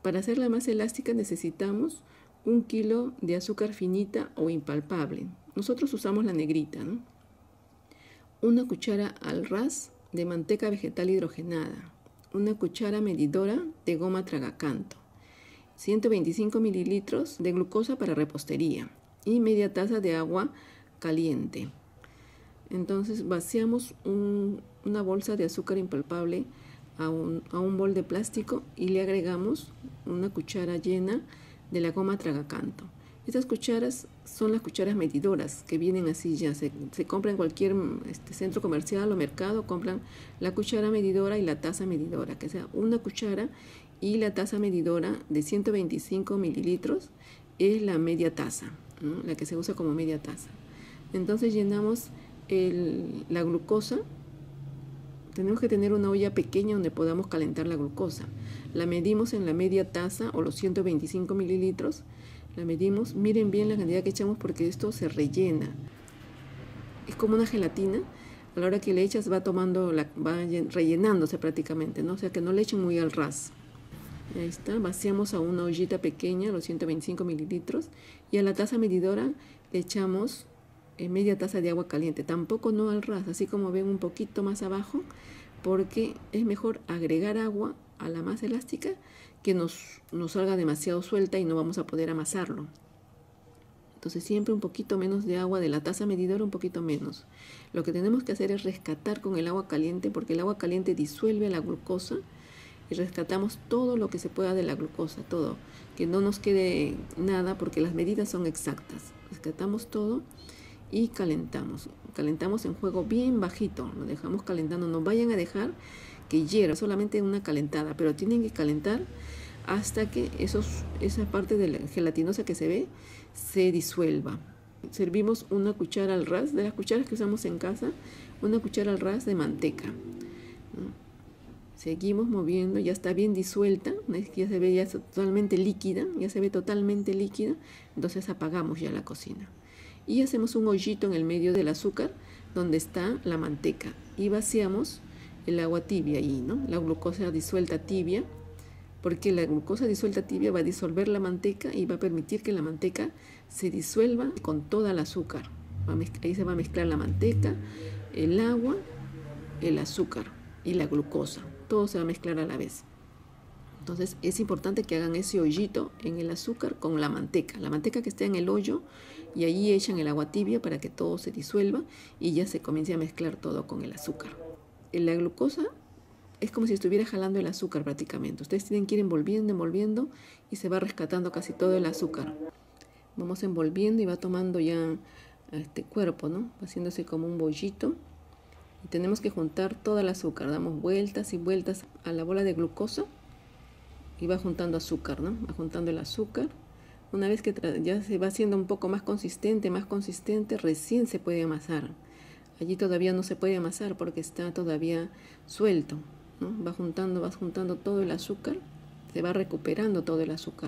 Para hacerla más elástica necesitamos 1 kilo de azúcar finita o impalpable. Nosotros usamos la negrita, ¿no? 1 cuchara al ras de manteca vegetal hidrogenada, 1 cuchara medidora de goma tragacanto, 125 mililitros de glucosa para repostería y media taza de agua caliente. Entonces vaciamos una bolsa de azúcar impalpable a un bol de plástico y le agregamos 1 cuchara llena de la goma tragacanto. Estas cucharas son las cucharas medidoras que vienen así ya, se compra en cualquier centro comercial o mercado, compran la cuchara medidora y la taza medidora, que sea 1 cuchara, y la taza medidora de 125 mililitros es la media taza, ¿no? La que se usa como media taza. Entonces llenamos la glucosa. Tenemos que tener una olla pequeña donde podamos calentar la glucosa. La medimos en la media taza o los 125 mililitros. La medimos. Miren bien la cantidad que echamos porque esto se rellena. Es como una gelatina. A la hora que le echas va rellenándose prácticamente, ¿no? O sea que no le echen muy al ras. Ahí está. Vaciamos a una ollita pequeña los 125 mililitros. Y a la taza medidora le echamos media taza de agua caliente, tampoco no al ras, así como ven un poquito más abajo, porque es mejor agregar agua a la masa elástica que nos salga demasiado suelta y no vamos a poder amasarlo. Entonces siempre un poquito menos de agua de la taza medidora, un poquito menos. Lo que tenemos que hacer es rescatar con el agua caliente, porque el agua caliente disuelve la glucosa y rescatamos todo lo que se pueda de la glucosa, todo, que no nos quede nada porque las medidas son exactas. Rescatamos todo y calentamos en fuego bien bajito, lo dejamos calentando. No vayan a dejar que hierva, solamente una calentada, pero tienen que calentar hasta que esa parte de la gelatinosa que se ve se disuelva. Servimos 1 cuchara al ras, de las cucharas que usamos en casa, 1 cuchara al ras de manteca, ¿no? Seguimos moviendo, ya está bien disuelta, ya se ve totalmente líquida, entonces apagamos ya la cocina. Y hacemos un hoyito en el medio del azúcar donde está la manteca y vaciamos el agua tibia ahí, ¿no? La glucosa disuelta tibia, porque la glucosa disuelta tibia va a disolver la manteca y va a permitir que la manteca se disuelva con toda el azúcar. Ahí se va a mezclar la manteca, el agua, el azúcar y la glucosa. Todo se va a mezclar a la vez. Entonces es importante que hagan ese hoyito en el azúcar con la manteca que esté en el hoyo, y ahí echan el agua tibia para que todo se disuelva y ya se comience a mezclar todo con el azúcar. La glucosa es como si estuviera jalando el azúcar prácticamente. Ustedes tienen que ir envolviendo y se va rescatando casi todo el azúcar. Vamos envolviendo y va tomando ya este cuerpo, ¿no? Haciéndose como un bollito. Y tenemos que juntar toda el azúcar. Damos vueltas y vueltas a la bola de glucosa y va juntando azúcar, ¿no? Va juntando el azúcar. Una vez que ya se va haciendo un poco más consistente, recién se puede amasar. Allí todavía no se puede amasar porque está todavía suelto, ¿no? Vas juntando todo el azúcar, se va recuperando todo el azúcar.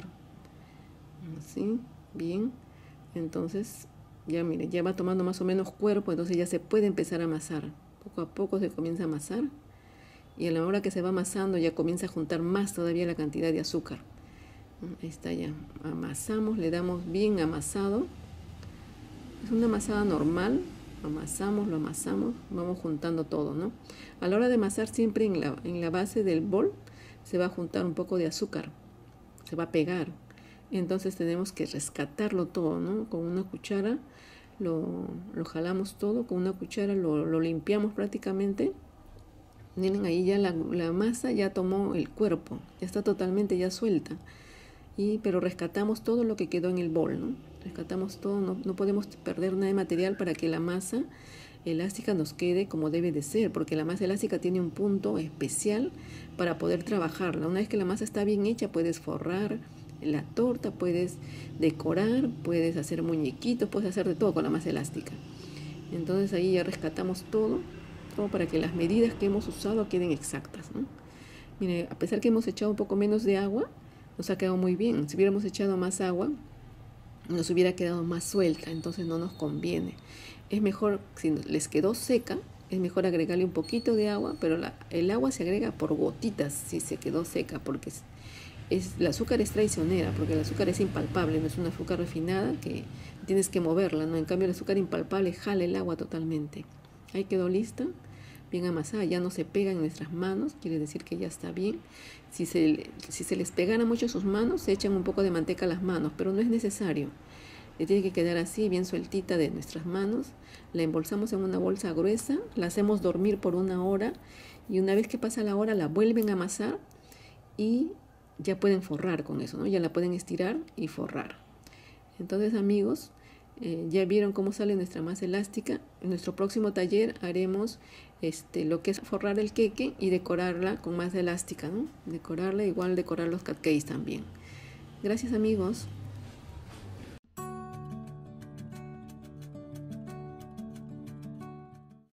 Así, bien. Entonces, ya mire, ya va tomando más o menos cuerpo, entonces ya se puede empezar a amasar. Poco a poco se comienza a amasar. Y a la hora que se va amasando ya comienza a juntar más todavía la cantidad de azúcar. Ahí está ya. Amasamos, le damos bien amasado. Es una amasada normal. Lo amasamos, vamos juntando todo, ¿no? A la hora de amasar siempre en la base del bol se va a juntar un poco de azúcar. Se va a pegar. Entonces tenemos que rescatarlo todo, ¿no? Con una cuchara lo jalamos todo, con una cuchara lo limpiamos prácticamente. Miren, ahí ya la masa ya tomó el cuerpo, ya está totalmente ya suelta. Pero rescatamos todo lo que quedó en el bol, ¿no? Rescatamos todo, no podemos perder nada de material para que la masa elástica nos quede como debe de ser, porque la masa elástica tiene un punto especial para poder trabajarla. Una vez que la masa está bien hecha, puedes forrar la torta, puedes decorar, puedes hacer muñequitos, puedes hacer de todo con la masa elástica. Entonces ahí ya rescatamos todo para que las medidas que hemos usado queden exactas, ¿no? Mire, a pesar que hemos echado un poco menos de agua, nos ha quedado muy bien. Si hubiéramos echado más agua, nos hubiera quedado más suelta, entonces no nos conviene. Es mejor, si les quedó seca, es mejor agregarle un poquito de agua, pero el agua se agrega por gotitas si se quedó seca, porque el azúcar es traicionera, porque el azúcar es impalpable, no es una azúcar refinada que tienes que moverla, ¿no? En cambio el azúcar impalpable jala el agua totalmente. Ahí quedó lista, bien amasada, ya no se pega en nuestras manos, quiere decir que ya está bien. Si se les pegara mucho sus manos, se echan un poco de manteca a las manos, pero no es necesario. Le tiene que quedar así, bien sueltita de nuestras manos. La embolsamos en una bolsa gruesa, la hacemos dormir por 1 hora y una vez que pasa la hora la vuelven a amasar y ya pueden forrar con eso, ¿no? Ya la pueden estirar y forrar. Entonces, amigos, ya vieron cómo sale nuestra masa elástica. En nuestro próximo taller haremos lo que es forrar el queque y decorarla con masa elástica, ¿no? Decorarla, igual decorar los cupcakes también. Gracias, amigos.